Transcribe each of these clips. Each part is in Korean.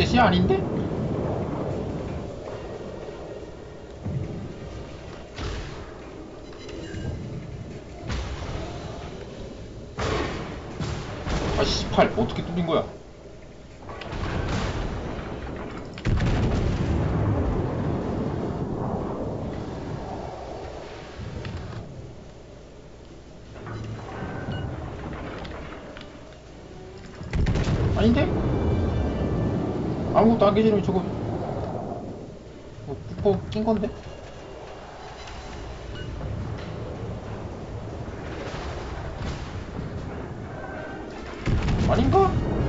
셋이 아닌데? 아, 18. 어떻게 뚫린 거야? 아닌데? 아무것도 안 깨지면 저거 부퍼 낀 건데? 아닌가?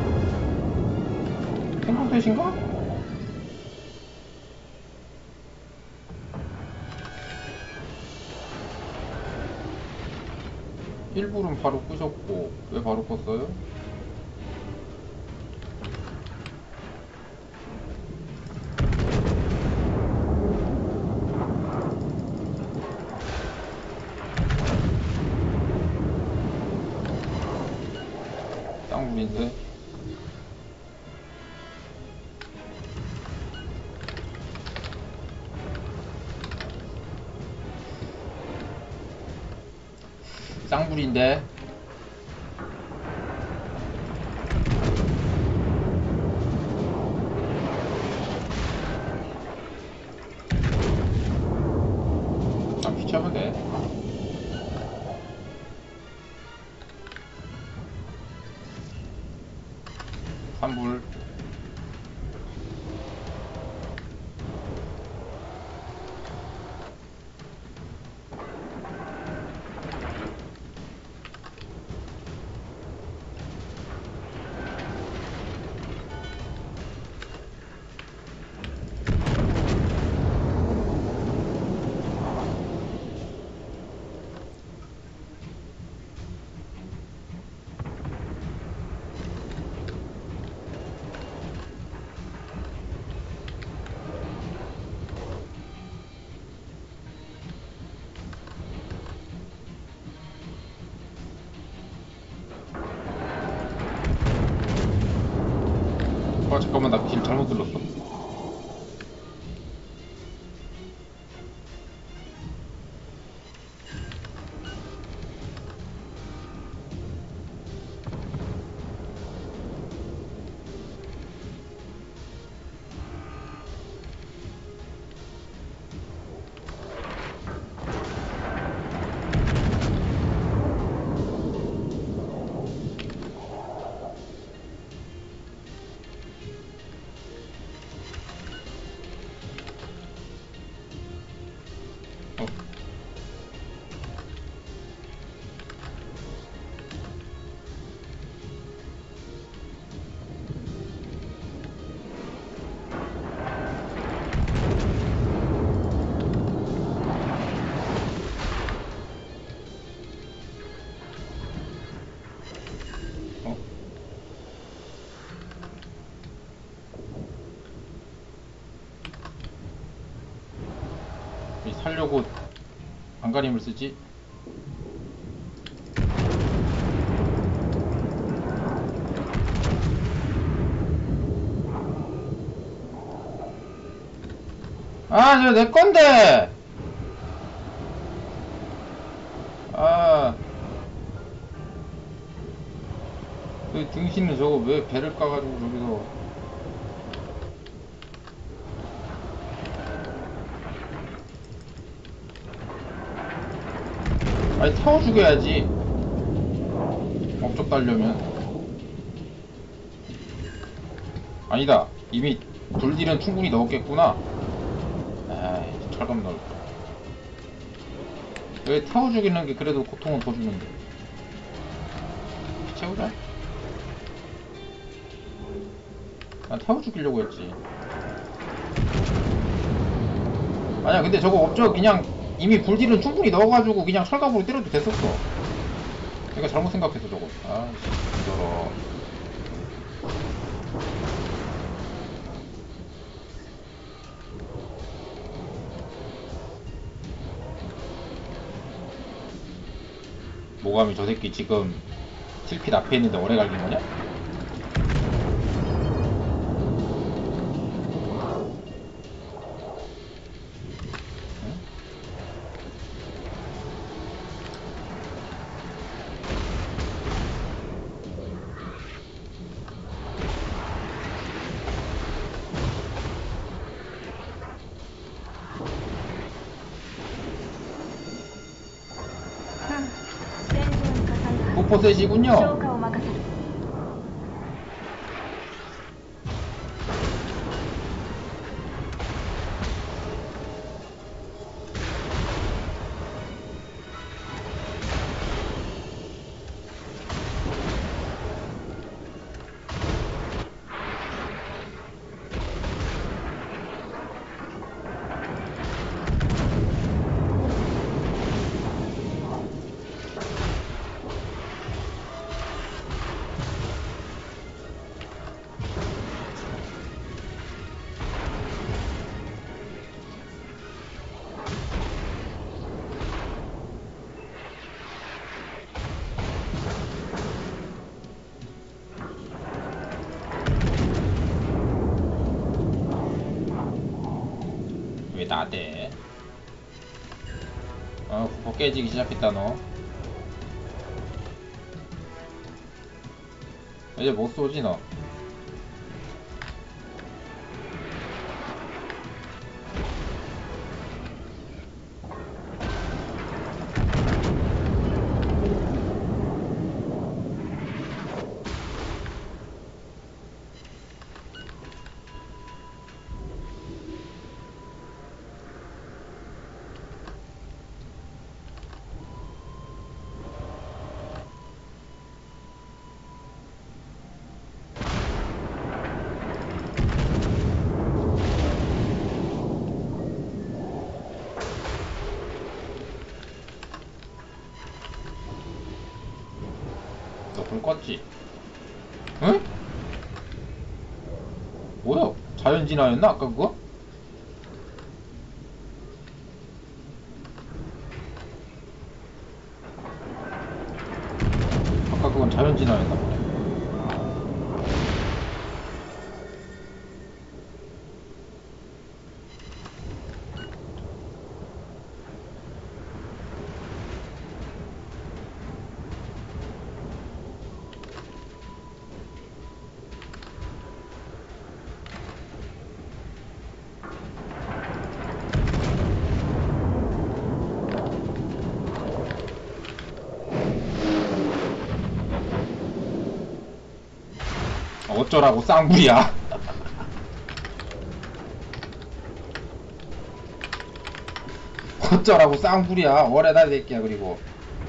생각되신가? 일불은 바로 끄셨고 왜 바로 껐어요? 쌍불인데. 쌍불인데. 아, 피치하면 돼. 산불. 아, 잠깐만, 나 길 잘못 들렀어. 어, 어. 이 살려고 안간힘을 쓰지? 아, 저 내 건데! 아, 그 등신은 저거 왜 배를 까가지고 저기서. 아니, 태워 죽여야지. 업적 달려면. 아니다. 이미 불딜은 충분히 넣었겠구나. 에이, 철갑 넣을 거. 왜 태워 죽이는 게 그래도 고통은 더 주는데. 채우자. 난 태워 죽이려고 했지. 아니야, 근데 저거 업적 그냥 이미 불딜은 충분히 넣어가지고 그냥 철갑으로 때려도 됐었어. 내가 잘못 생각했어, 저거. 아이씨, 저러. 모감이 저 새끼 지금 실핏 앞에 있는데 오래 갈긴 거냐? 부포 셋이군요. 消化を任せる。 왜 나대? 부포 깨지기 시작했다 너. 이제 못 쏘지 너. 너 불 껐지? 응? 뭐야? 자연진화였나 아까 그거? 아까 그건 자연진화였나 보네. 어쩌라고 쌍불이야. 어쩌라고 쌍불이야. 오래다 새끼야. 그리고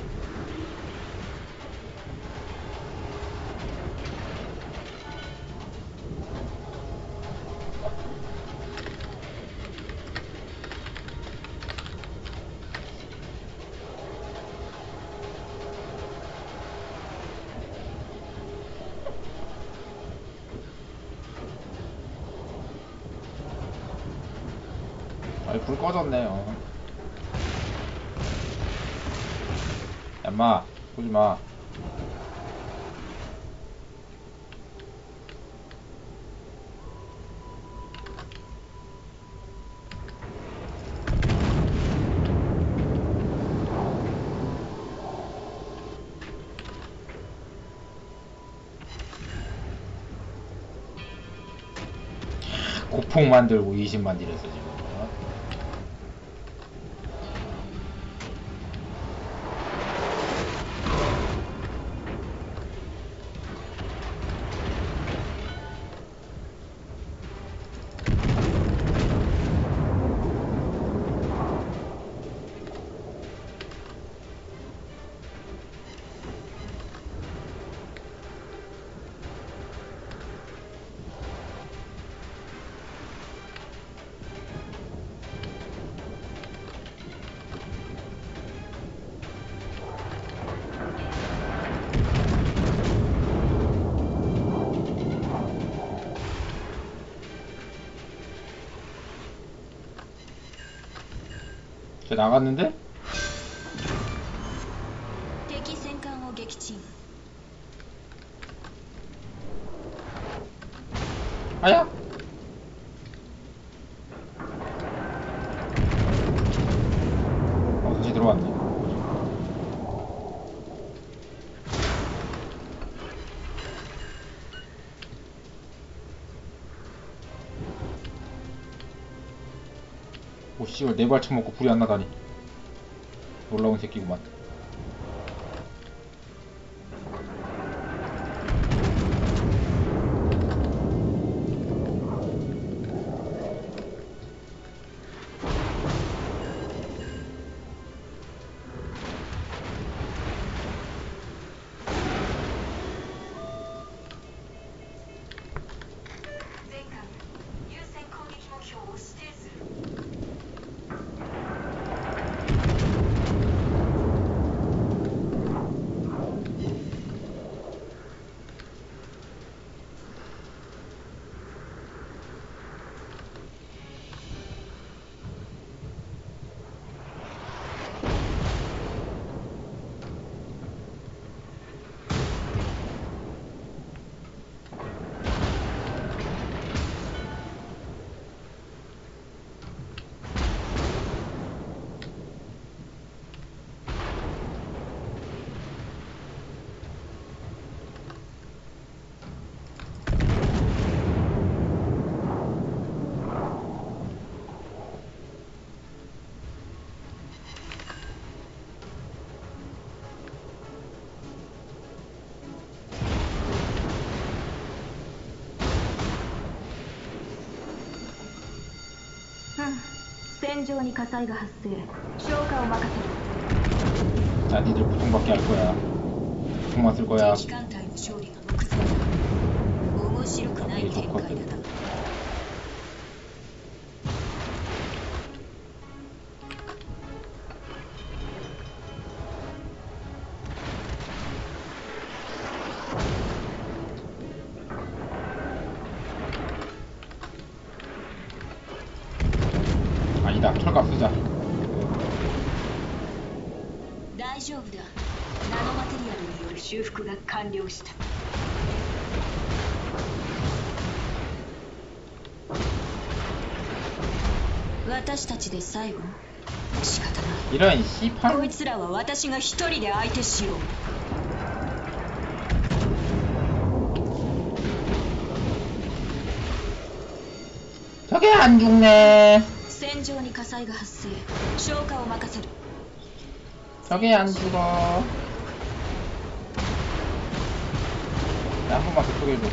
아이 불 꺼졌네요. 얌마 쏘지마. 고폭 만들고 20만 딜했어 지금. 쟤 나갔는데? 敵戦艦を撃沈。 아야? 다시 들어왔네. 오 씨발 네 발 쳐먹고 불이 안 나다니. 놀라운 새끼구만. 戦場に火災が発生。消火を任せる。 자, 니들 고통받게 할 거야. 고통만 쓸 거야. 敵艦隊の勝利が目前だ。面白くない展開だな。 아니다, 철갑 쓰자. 大丈夫だ。ナノマテリアルによる修復が完了した。私たちで最後。仕方ない。 이런 こ 씨팔. いつらは私が一人で相手しよう。 저게 안 죽네. 戦場に火災が発生。消火を任せる。 저게 안 죽어. 야, 한 번만 그쪽에 줘.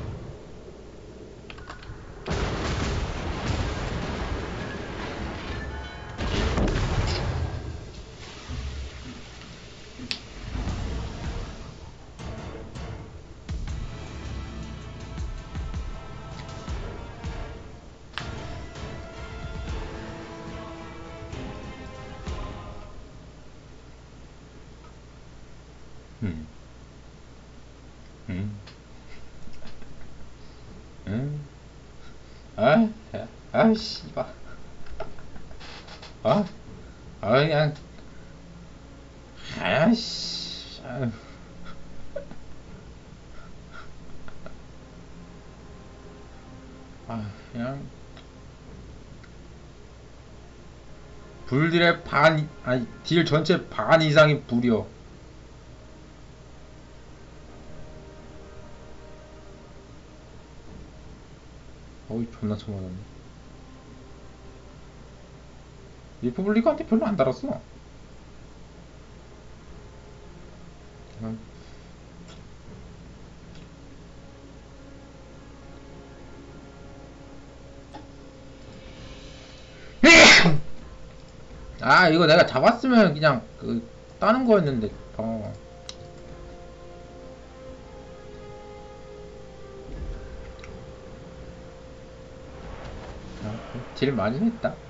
씨발. 그냥. 씨. 그냥. 불딜의 반, 아니, 딜 전체 반 이상이 불이요. 어이, 존나 처맞았네. 리퍼블리크한테 별로 안 달았어. 아, 이거 내가 잡았으면 그냥 따는 거였는데. 딜 많이 했다.